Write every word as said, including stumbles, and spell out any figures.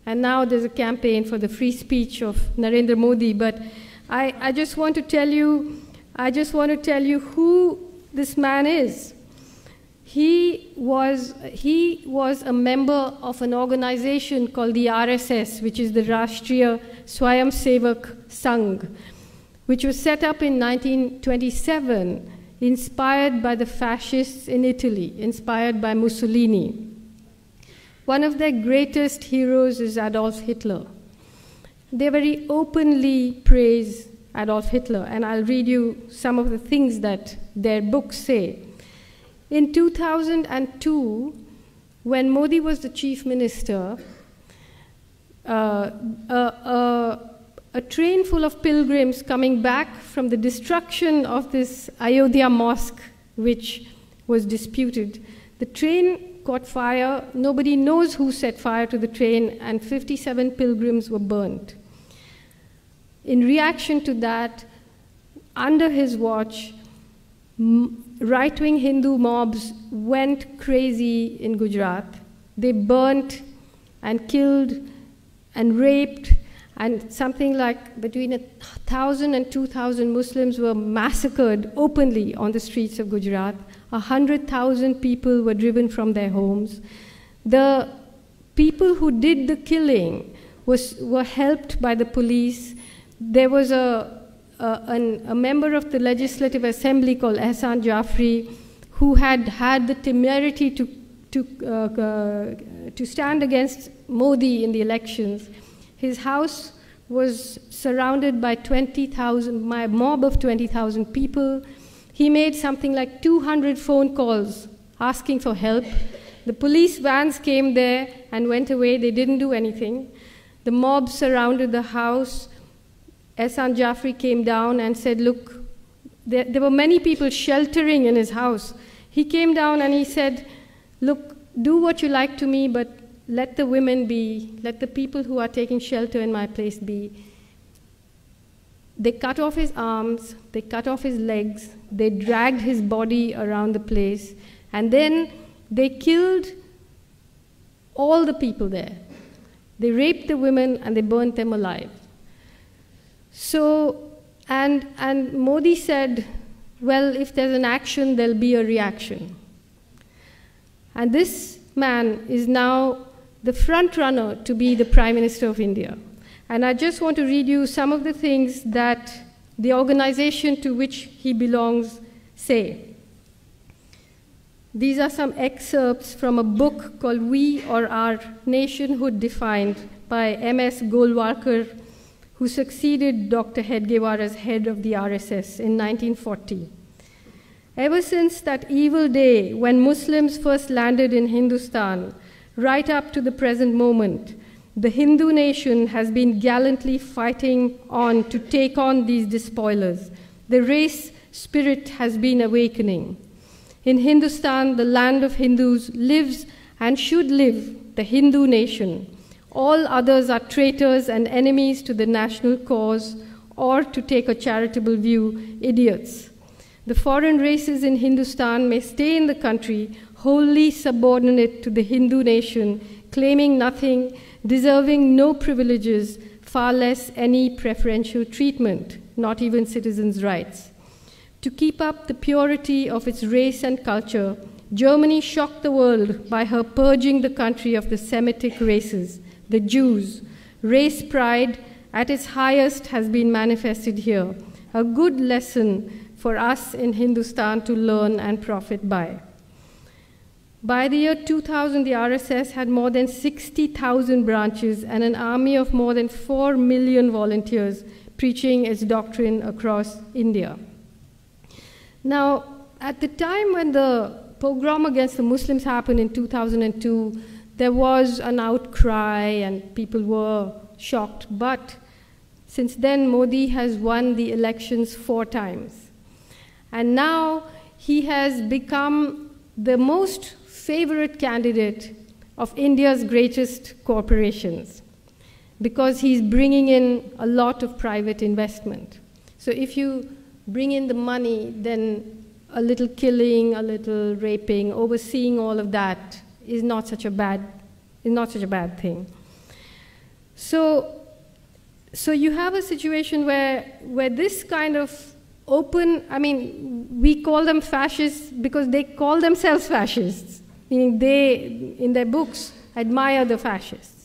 And now there's a campaign for the free speech of Narendra Modi. But I, I just want to tell you, I just want to tell you who this man is. He was, he was a member of an organization called the R S S, which is the Rashtriya Swayamsevak Sangh, which was set up in nineteen twenty-seven, inspired by the fascists in Italy, inspired by Mussolini. One of their greatest heroes is Adolf Hitler. They very openly praise Adolf Hitler, and I'll read you some of the things that their books say. In two thousand two, when Modi was the chief minister, uh, a, a, a train full of pilgrims coming back from the destruction of this Ayodhya mosque, which was disputed, the train caught fire. Nobody knows who set fire to the train, and fifty-seven pilgrims were burnt. In reaction to that, under his watch, right-wing Hindu mobs went crazy in Gujarat. They burnt and killed and raped, and something like between a thousand and two thousand Muslims were massacred openly on the streets of Gujarat. A hundred thousand people were driven from their homes. The people who did the killing was, were helped by the police. There was a Uh, an, a member of the Legislative Assembly called Ehsan Jafri, who had had the temerity to, to, uh, uh, to stand against Modi in the elections. His house was surrounded by twenty thousand, my mob of twenty thousand people. He made something like two hundred phone calls asking for help. The police vans came there and went away. They didn't do anything. The mob surrounded the house. Ehsan Jafri came down and said, look, there, there were many people sheltering in his house. He came down and he said, look, do what you like to me, but let the women be, let the people who are taking shelter in my place be. They cut off his arms, they cut off his legs, they dragged his body around the place, and then they killed all the people there. They raped the women and they burnt them alive. So, and, and Modi said, well, if there's an action, there'll be a reaction. And this man is now the front runner to be the Prime Minister of India. And I just want to read you some of the things that the organization to which he belongs say. These are some excerpts from a book called We or Our Nationhood Defined by M S Golwalkar, who succeeded Doctor Hedgewar as head of the R S S in nineteen forty. Ever since that evil day when Muslims first landed in Hindustan, right up to the present moment, the Hindu nation has been gallantly fighting on to take on these despoilers. The race spirit has been awakening. In Hindustan, the land of Hindus, lives and should live the Hindu nation. All others are traitors and enemies to the national cause, or, to take a charitable view, idiots. The foreign races in Hindustan may stay in the country, wholly subordinate to the Hindu nation, claiming nothing, deserving no privileges, far less any preferential treatment, not even citizens' rights. To keep up the purity of its race and culture, Germany shocked the world by her purging the country of the Semitic races. The Jews. Race pride at its highest has been manifested here, a good lesson for us in Hindustan to learn and profit by. By the year two thousand, the R S S had more than sixty thousand branches and an army of more than four million volunteers preaching its doctrine across India. Now, at the time when the pogrom against the Muslims happened in two thousand two, there was an outcry and people were shocked. But since then, Modi has won the elections four times. And now he has become the most favorite candidate of India's greatest corporations because he's bringing in a lot of private investment. So if you bring in the money, then a little killing, a little raping, overseeing all of that is not such a bad, is not such a bad thing. So, so you have a situation where, where this kind of open, I mean, we call them fascists because they call themselves fascists, meaning they, in their books, admire the fascists.